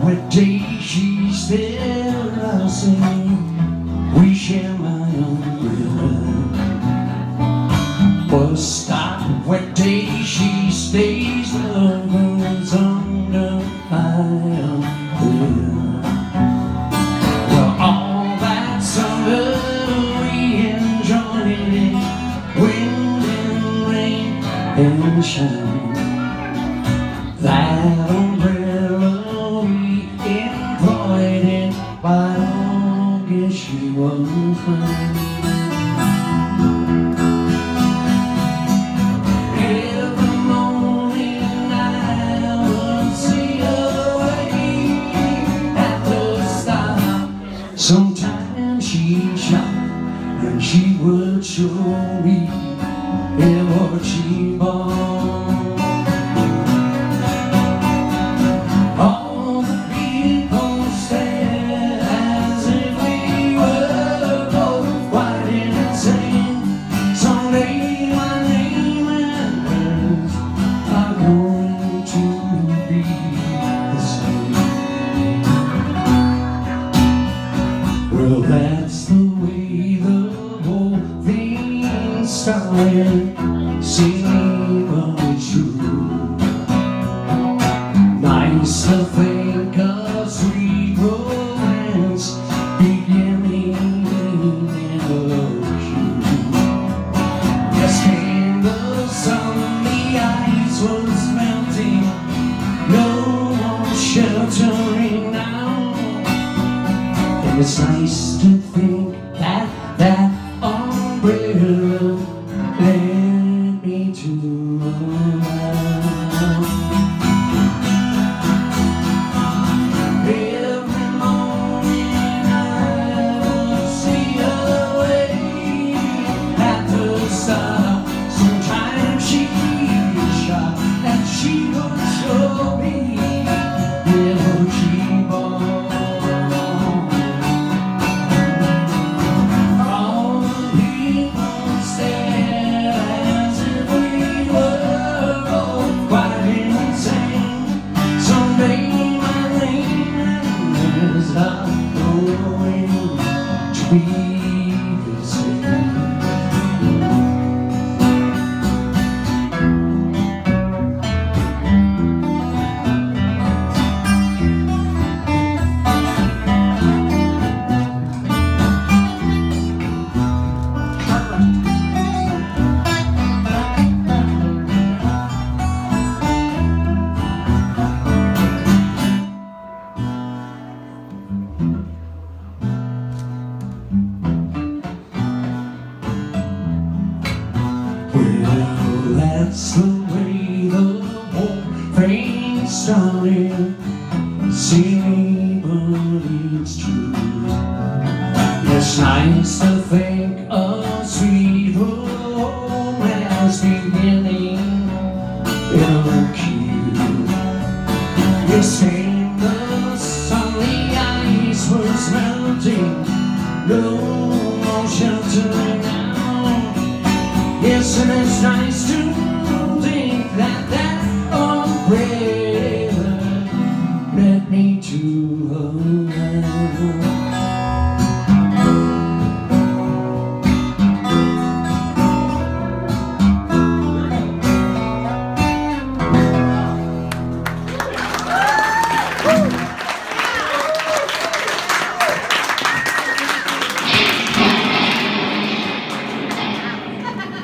wet day she's there, I'll sing, we share my umbrella. First stop, wet day she stays, love burns under my umbrella. Well, all that summer we enjoyed it, wind and rain and shine. That umbrella we employed it, by August she was mine. Every morning I would see her wait at the stop. Sometimes she'd shop and she would show me what she bought. Well, that's the way the whole thing started. Silly but it's true. Nice to think of sweet romance beginning in a queue. Yes, came the sun, the ice was melting, no more sheltering now. It's nice to think that that umbrella led me to a life. Every morning I would see her wait at the stop. Sometimes she'd shop and she would show me what she bought. Well, that's the way the whole thing started. Silly but it's true. It's nice to think of sweet romance beginning in a queue. Yes, came the sun, the ice was melting, no more sheltering now. Yes, and it's nice to think that that umbrella led me to a